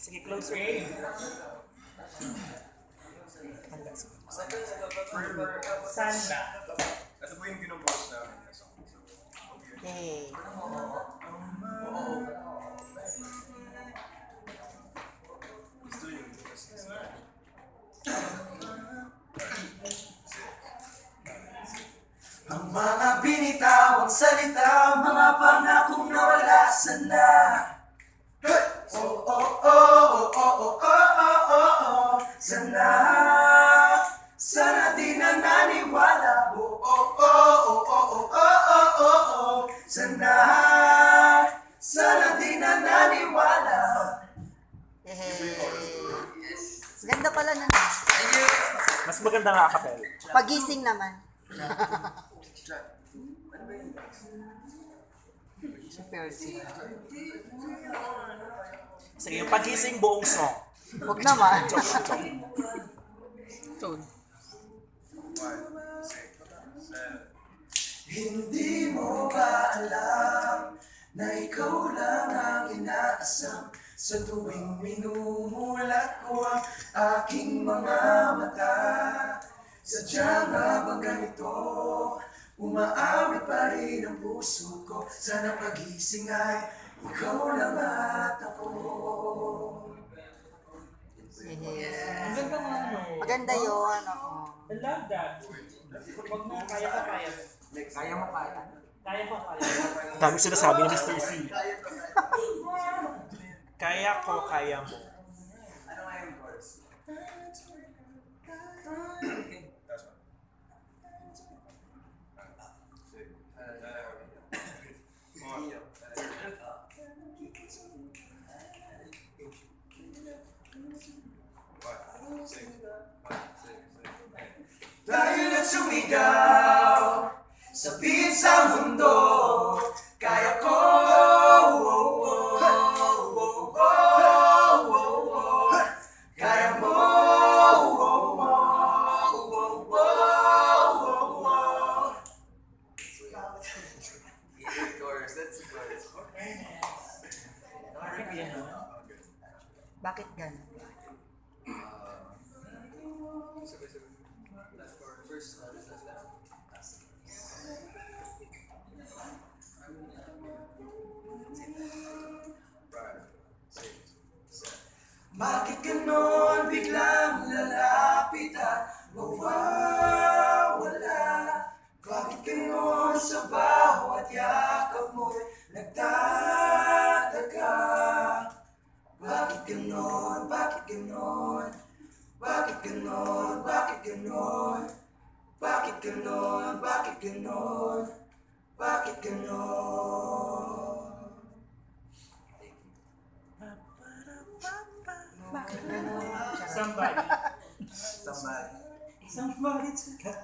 Sige, close range. Sanda. Ito po yung ginumpos namin. Hey. Gusto yun. Ang mga binitawang salita, mga pangakong nawala sana. Oh, oh, oh, oh, oh, oh, oh, oh, oh, oh. Sana, sana di na naniwala. Oh, oh, oh, oh, oh, oh, oh, oh, oh, oh. Sana, sana di na naniwala. Ganda pala na. Thank you. Mas maganda nga kapel. Pagising naman. Sige, yung pagising buong song. Huwag naman. Tone. Hindi mo ba alam na ikaw lang ang inaasam sa tuwing minumulat ko ang aking mga mata? Sadya nga bang ganito? Umaawit pa rin ang puso ko. Sana pagising ay ikaw lang at ako. Ang ganda nga, no? Maganda yun. I love that. Huwag mo, kaya ko kaya. Kaya mo kaya? Kaya ko kaya. Dami sinasabi ni Mr. C. Kaya ko, kaya mo. Ano nga yung chorus? Tayo na sumigaw sa pinsang mundo. Kaya ko, kaya mo, Bakit gano'n? Bakit ganon biglang lalapit at mawawala? Bakit ganon sa bawat yakap mo'y nagtataga? Bakit ganon? Bakit ganon? Bakit ganon? Bakit ganon? Bakit ganon? Bakit ganon? Bakit ganon? Bakit gano'n? Somebody. Somebody.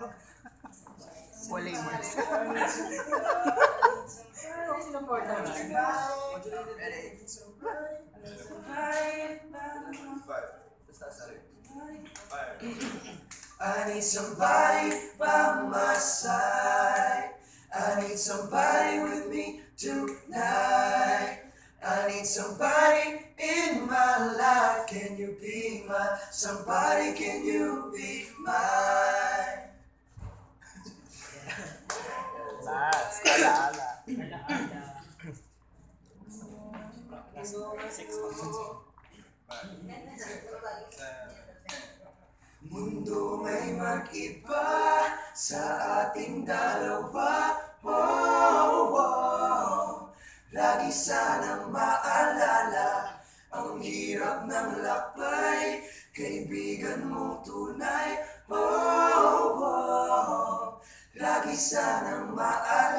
Wala yung mas. I need somebody by my side. I need somebody with me tonight. I need somebody in my life. Can you be my somebody? Can you be mine? Last. Alaala. Last 6 months. Mundo may mag-iba sa ating dalawa. Oh, oh. Lagi sanang maalala ang hirap ng lakbay, kaibigan mong tunay. Oh, oh. Lagi sanang maalala